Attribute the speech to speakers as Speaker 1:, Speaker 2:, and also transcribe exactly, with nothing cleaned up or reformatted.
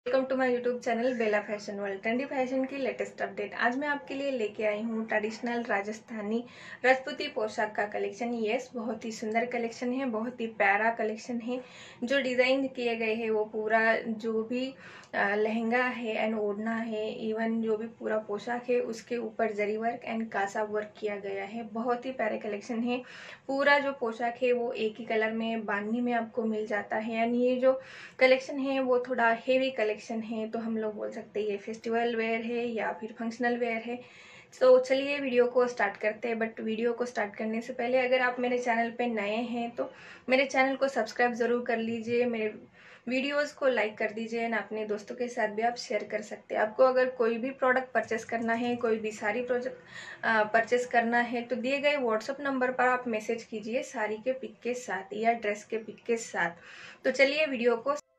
Speaker 1: Welcome to my YouTube channel Bela fashion world. Trendy fashion की latest update आज मैं आपके लिए लेके आई हूँ ट्रेडिशनल राजस्थानी राजपूती पोशाक का कलेक्शन। यस, बहुत ही सुंदर कलेक्शन है, बहुत ही प्यारा कलेक्शन है। जो डिज़ाइन किए गए हैं वो पूरा जो भी लहंगा है एंड ओढ़ना है, इवन जो भी पूरा पोशाक है उसके ऊपर जरी वर्क एंड कासा वर्क किया गया है। बहुत ही प्यारे कलेक्शन है। पूरा जो पोशाक है वो एक ही कलर में बांधनी में आपको मिल जाता है एंड ये जो कलेक्शन है वो थोड़ा हेवी कलेक्शन है, तो हम लोग बोल सकते हैं ये फेस्टिवल वेयर है या फिर फंक्शनल वेयर है। तो चलिए वीडियो को स्टार्ट करते हैं। बट वीडियो को स्टार्ट करने से पहले अगर आप मेरे चैनल पे नए हैं तो मेरे चैनल को सब्सक्राइब ज़रूर कर लीजिए, मेरे वीडियोस को लाइक कर दीजिए ना, अपने दोस्तों के साथ भी आप शेयर कर सकते हैं। आपको अगर कोई भी प्रोडक्ट परचेस करना है, कोई भी सारी प्रोजेक्ट परचेस करना है तो दिए गए व्हाट्सएप नंबर पर आप मैसेज कीजिए साड़ी के पिक के साथ या ड्रेस के पिक के साथ। तो चलिए वीडियो को